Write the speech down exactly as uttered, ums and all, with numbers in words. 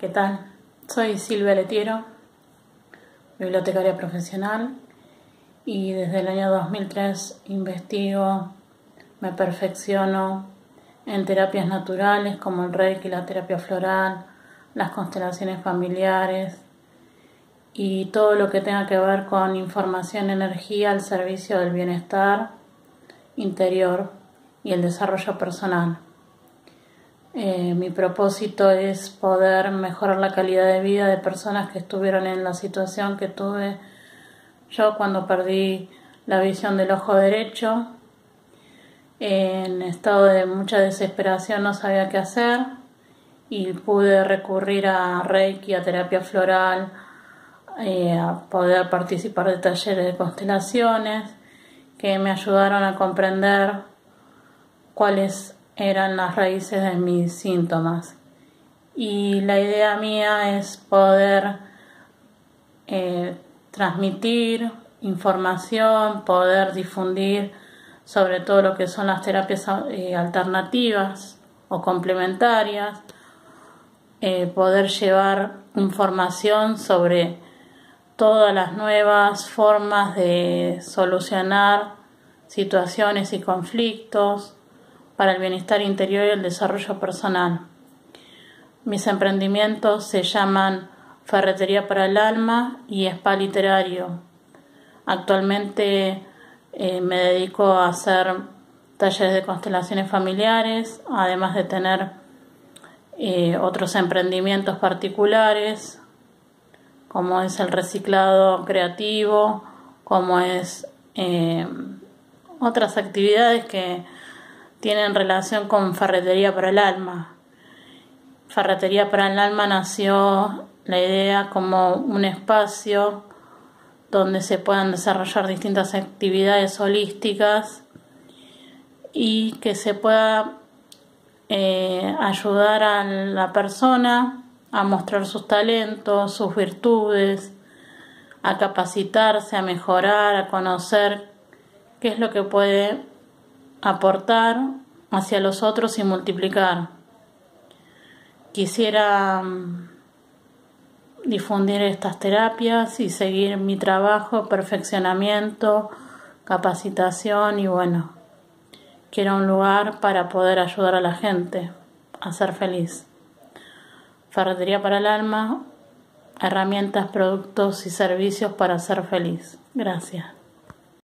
¿qué tal? Soy Silvia Letiero, bibliotecaria profesional, y desde el año dos mil tres investigo, me perfecciono en terapias naturales como el Reiki, la terapia floral, las constelaciones familiares y todo lo que tenga que ver con información y energía al servicio del bienestar interior y el desarrollo personal. Eh, mi propósito es poder mejorar la calidad de vida de personas que estuvieron en la situación que tuve yo cuando perdí la visión del ojo derecho. En estado de mucha desesperación, no sabía qué hacer y pude recurrir a Reiki, a terapia floral, eh, a poder participar de talleres de constelaciones que me ayudaron a comprender cuáles eran las raíces de mis síntomas. Y la idea mía es poder eh, transmitir información, poder difundir sobre todo lo que son las terapias eh, alternativas o complementarias, eh, poder llevar información sobre todas las nuevas formas de solucionar situaciones y conflictos para el bienestar interior y el desarrollo personal. Mis emprendimientos se llaman Ferretería para el Alma y Spa Literario. Actualmente eh, me dedico a hacer talleres de constelaciones familiares, además de tener eh, otros emprendimientos particulares, como es el reciclado creativo, como es eh, otras actividades que tienen relación con Ferretería para el Alma. Ferretería para el Alma nació la idea como un espacio donde se puedan desarrollar distintas actividades holísticas y que se pueda eh, ayudar a la persona a mostrar sus talentos, sus virtudes, a capacitarse, a mejorar, a conocer qué es lo que puede aportar hacia los otros y multiplicar. Quisiera difundir estas terapias y seguir mi trabajo, perfeccionamiento, capacitación y bueno, quiero un lugar para poder ayudar a la gente a ser feliz. Ferretería para el Alma, herramientas, productos y servicios para ser feliz. Gracias.